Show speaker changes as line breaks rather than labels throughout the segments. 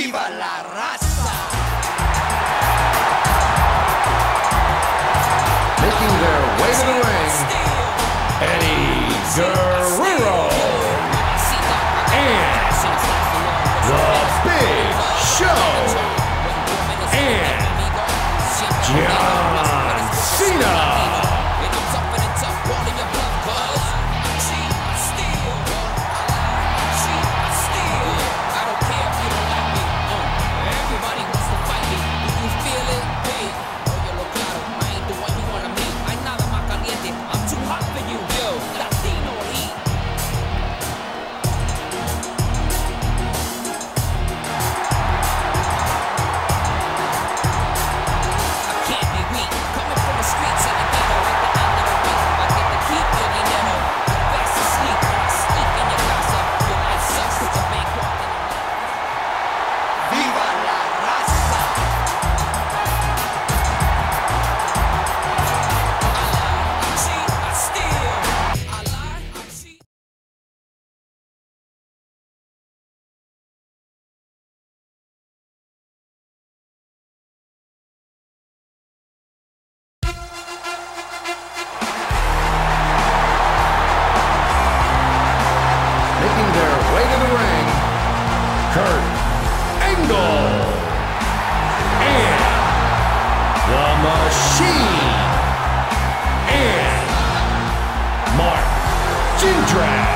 Viva la raza!
Making their way to the ring, Eddie Guerrero and The Big Show and John Cena. Jindrak.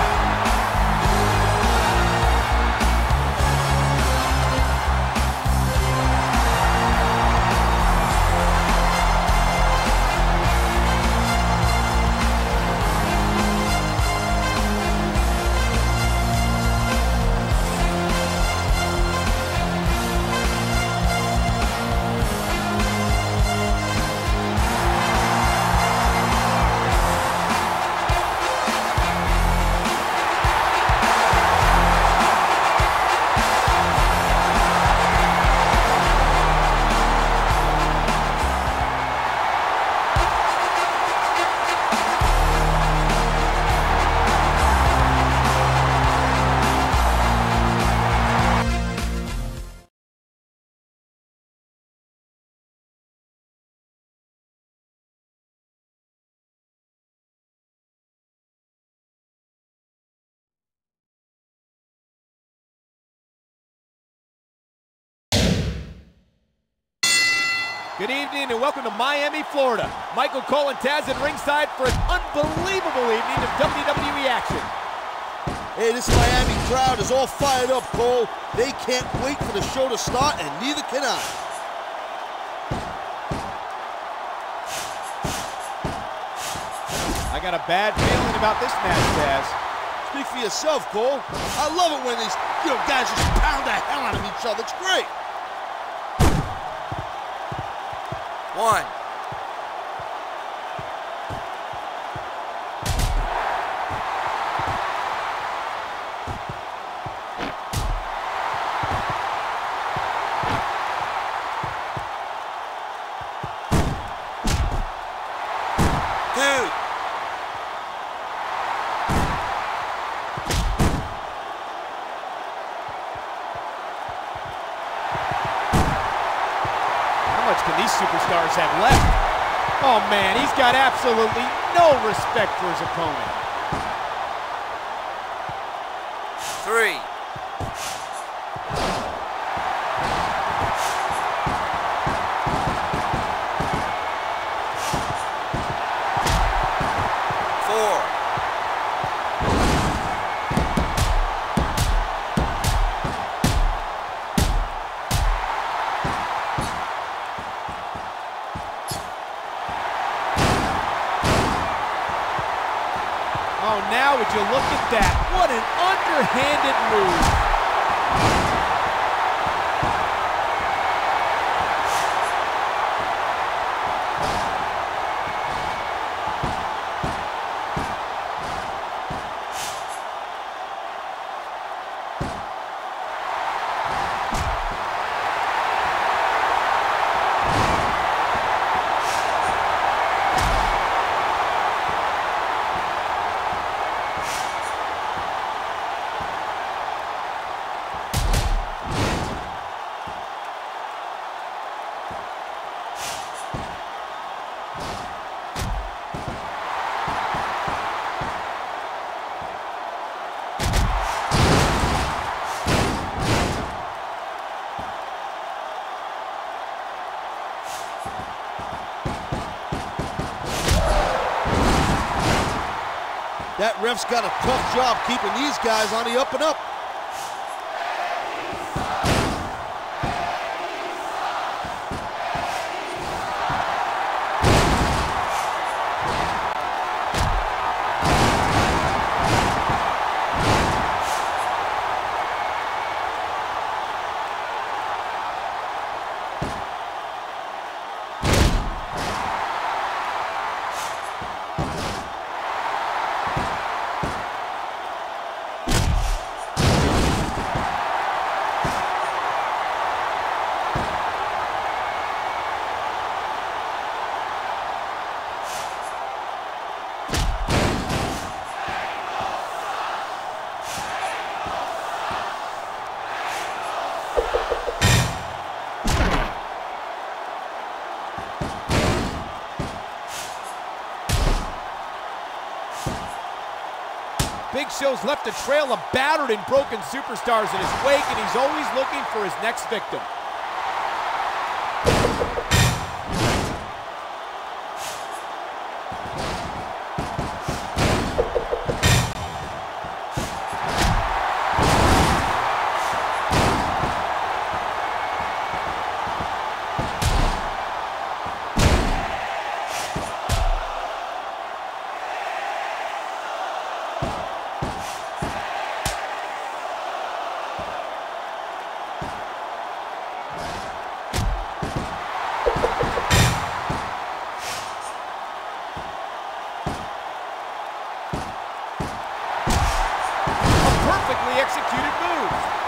Good evening and welcome to Miami, Florida. Michael Cole and Taz at ringside for an unbelievable evening of WWE action.
Hey, this Miami crowd is all fired up, Cole. They can't wait for the show to start, and neither can I.
I got a bad feeling about this match, Taz.
Speak for yourself, Cole. I love it when these guys just pound the hell out of each other. It's great.
One. Two.
How much can these superstars have left? Oh man, he's got absolutely no respect for his opponent.
3. 4.
Oh, now would you look at that? What an underhanded move.
That ref's got a tough job keeping these guys on the up and up.
Big Show's left a trail of battered and broken superstars in his wake, and he's always looking for his next victim. Executed move.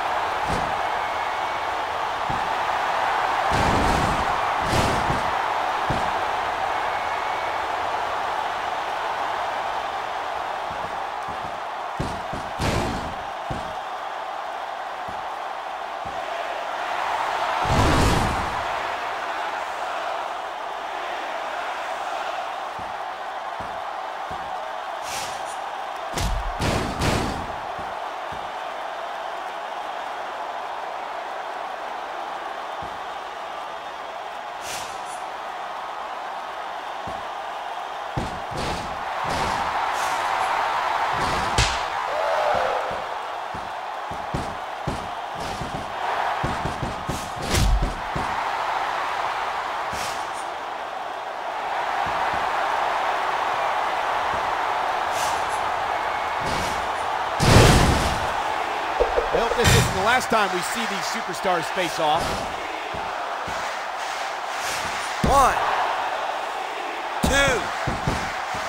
Well, this isn't the last time we see these superstars face off.
1, 2.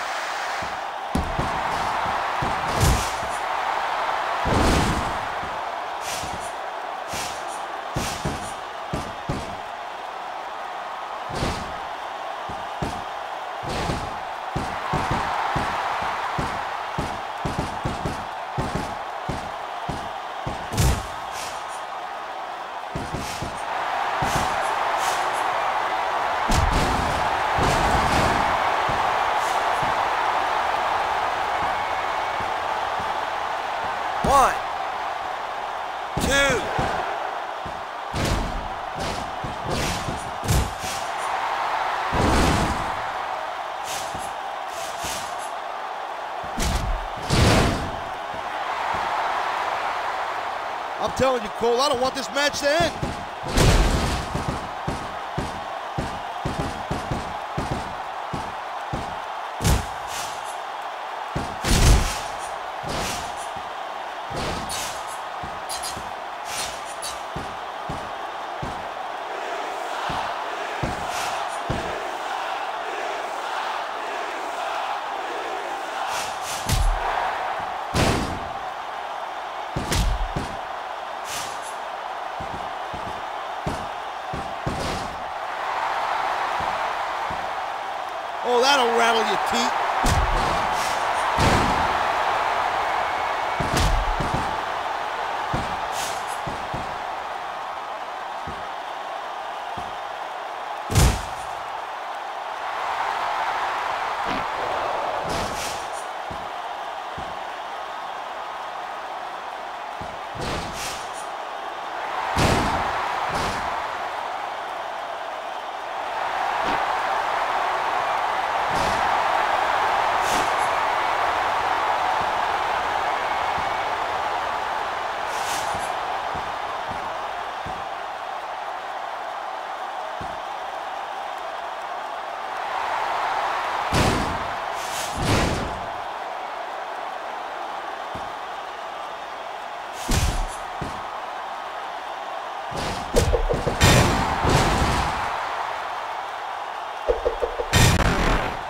One, two.
I'm telling you, Cole, I don't want this match to end. Oh, that'll rattle your teeth.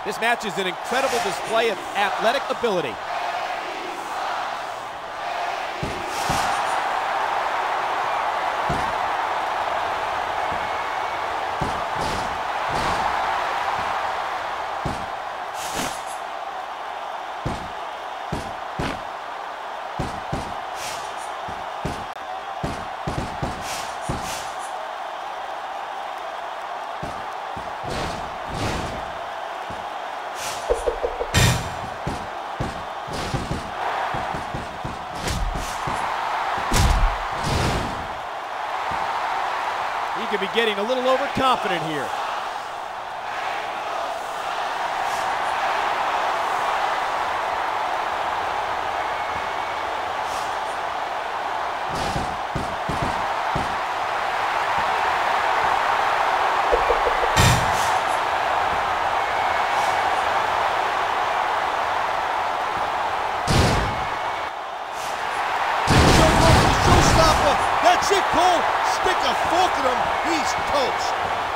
This match is an incredible display of athletic ability. He could be getting a little overconfident here.
That's it, Cole. Stick a fork in him. He's toast.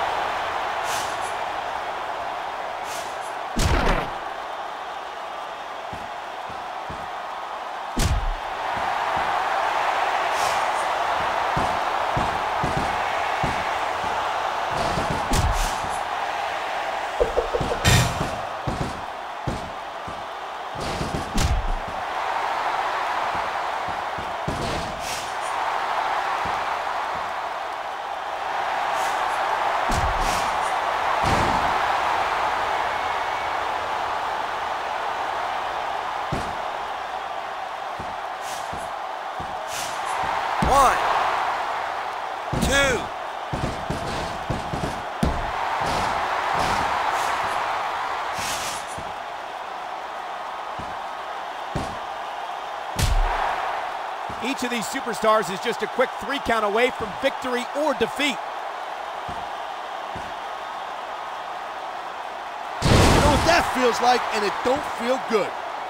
One, two.
Each of these superstars is just a quick 3 count away from victory or defeat.
You know what that feels like, and it don't feel good.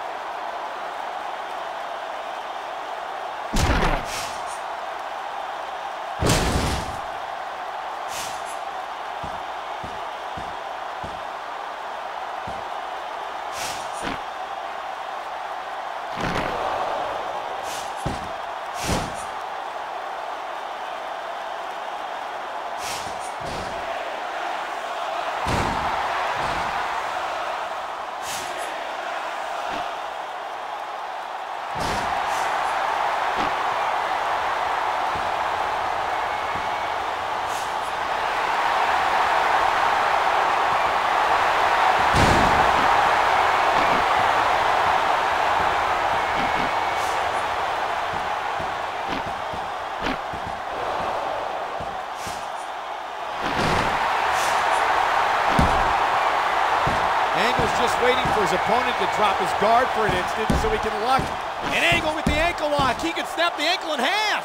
Just waiting for his opponent to drop his guard for an instant so he can lock an angle with the ankle lock. He can snap the ankle in half.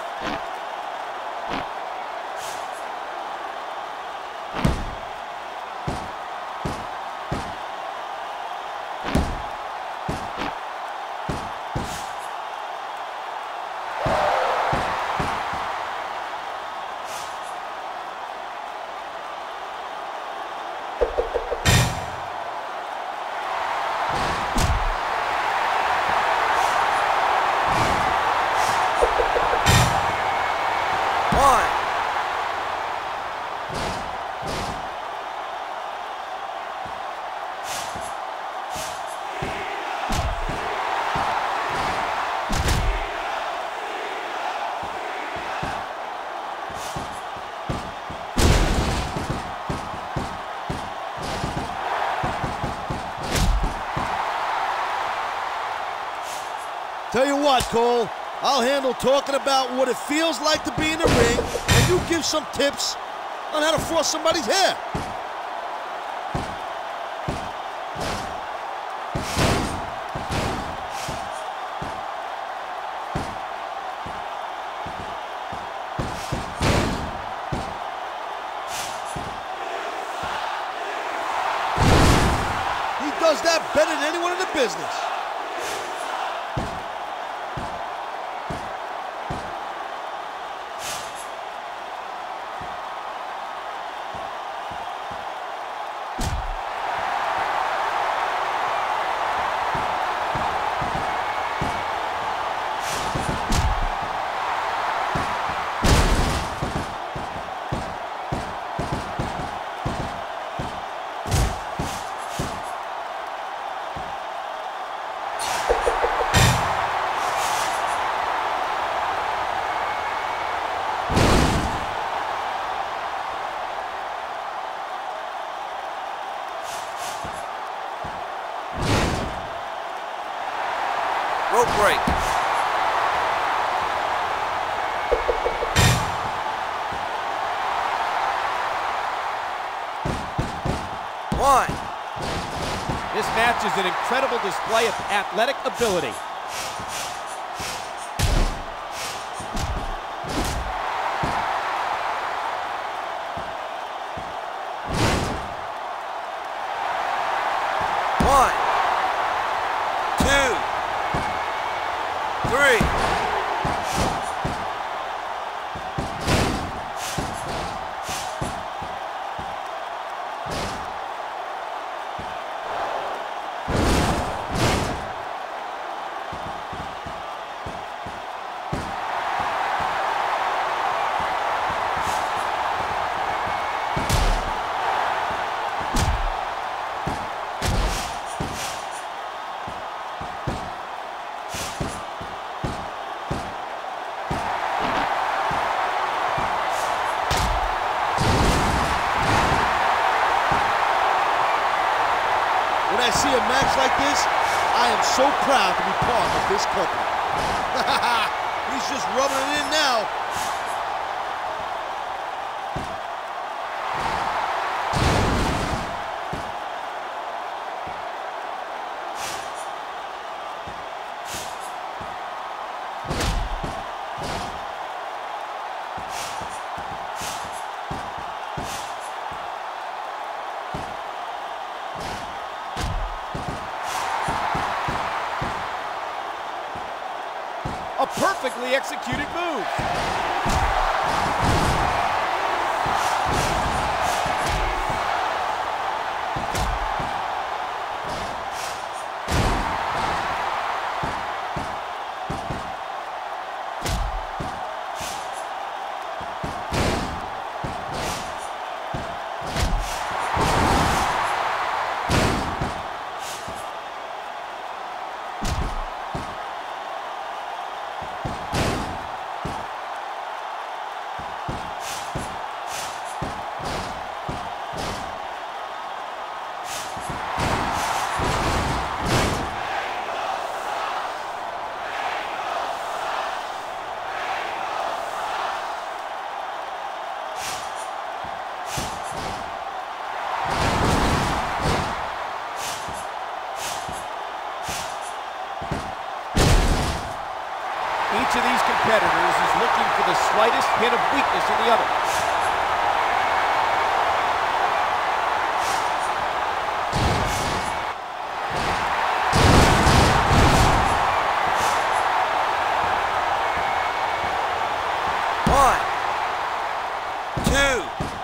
Tell you what, Cole, I'll handle talking about what it feels like to be in the ring, and you give some tips on how to frost somebody's hair. He does that better than anyone in the business.
Rope break. One.
This match is an incredible display of athletic ability.
One, two, three.
When I see a match like this, I am so proud to be part of this company. He's just rubbing it in now.
A perfectly executed move. Each of these competitors is looking for the slightest hint of weakness in the other.
One, two.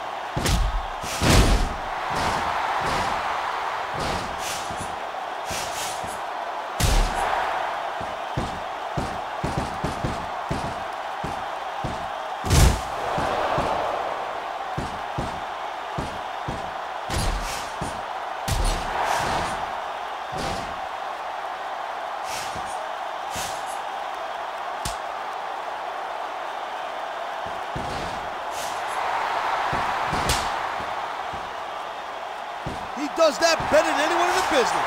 He does that better than anyone in the business.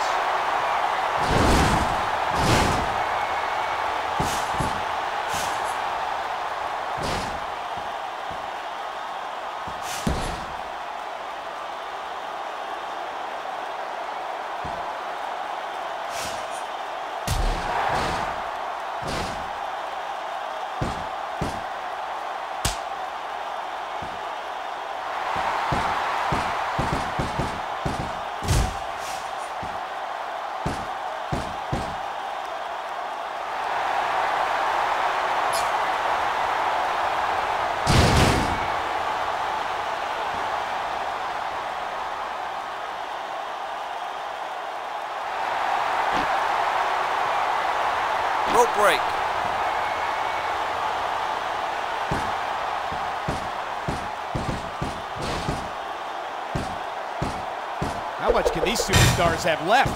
Rope break.
How much can these superstars have left?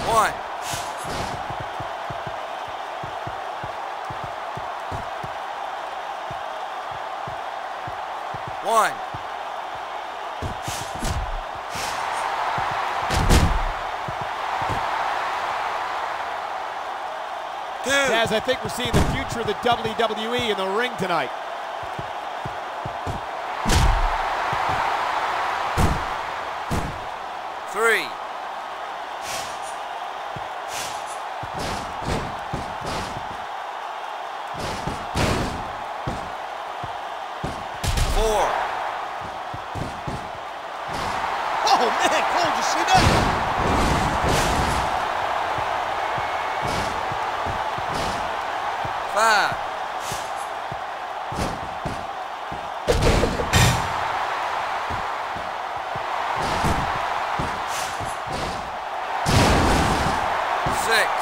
1. 1. 2.
As I think we're seeing the future of the WWE in the ring tonight.
3. 4.
Oh, man, Cole, did you see that?
5. 6.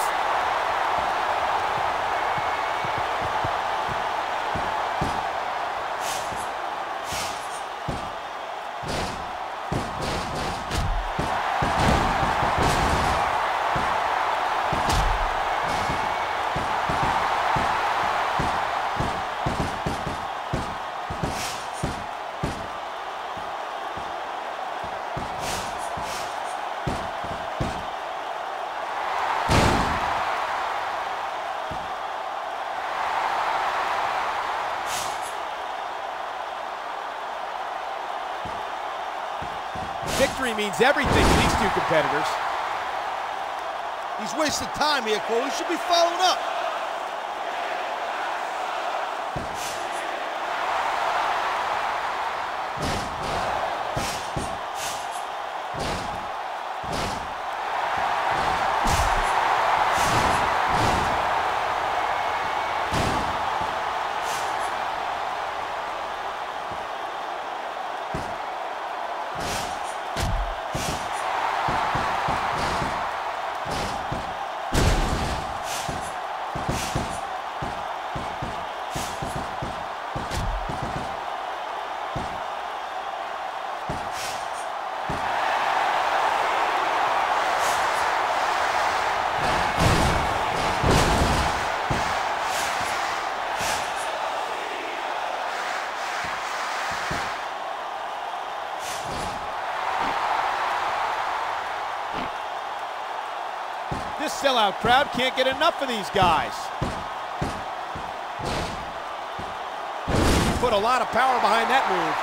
Victory means everything to these two competitors.
He's wasting time here, Cole. He should be following up.
This sellout crowd can't get enough of these guys. Put a lot of power behind that move.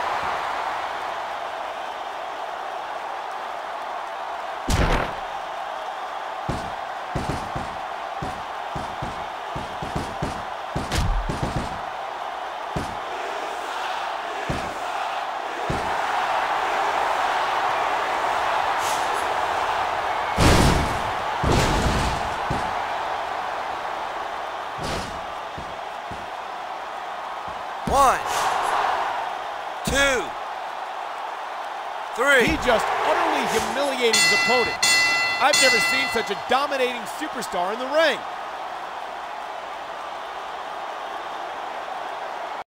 One, 2, 3.
He just utterly humiliated his opponent. I've never seen such a dominating superstar in the ring.